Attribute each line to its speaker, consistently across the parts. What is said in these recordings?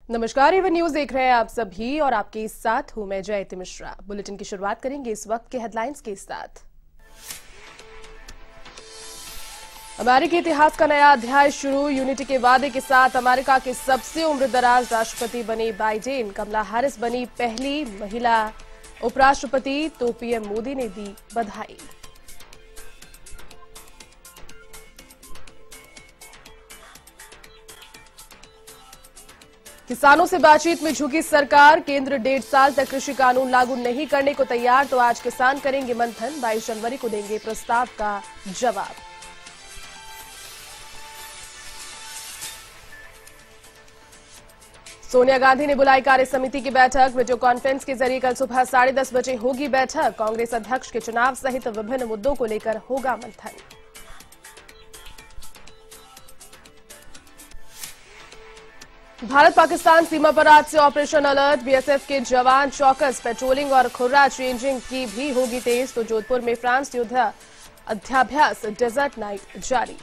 Speaker 1: नमस्कार, Avon news देख रहे हैं आप सभी और आपके साथ हूं मैं जयति मिश्रा। बुलेटिन की शुरुआत करेंगे इस वक्त के हेडलाइंस के साथ। अमेरिकी इतिहास का नया अध्याय शुरू। यूनिटी के वादे के साथ अमेरिका के सबसे उम्रदराज राष्ट्रपति बने बाइडेन। कमला हैरिस बनी पहली महिला उपराष्ट्रपति, तो पीएम मोदी ने दी बधाई। किसानों से बातचीत में झुकी सरकार। केंद्र 1.5 साल तक कृषि कानून लागू नहीं करने को तैयार, तो आज किसान करेंगे मंथन। 22 जनवरी को देंगे प्रस्ताव का जवाब। सोनिया गांधी ने बुलाई कार्य समिति की बैठक। वीडियो कॉन्फ्रेंस के जरिए कल सुबह 10:30 बजे होगी बैठक। कांग्रेस अध्यक्ष के चुनाव सहित विभिन्न मुद्दों को लेकर होगा मंथन। भारत पाकिस्तान सीमा पर आज से ऑपरेशन अलर्ट। बीएसएफ के जवान चौकस। पेट्रोलिंग और खुर्रा चेंजिंग की भी होगी तेज, तो जोधपुर में फ्रांस युद्ध अध्याभ्यास डेजर्ट नाइट जारी।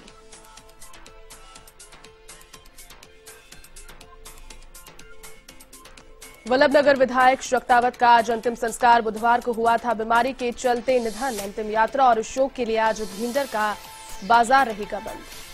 Speaker 1: वल्लभनगर विधायक शक्तावत का आज अंतिम संस्कार। बुधवार को हुआ था बीमारी के चलते निधन। अंतिम यात्रा और शोक के लिए आज भींडर का बाजार रहेगा बंद।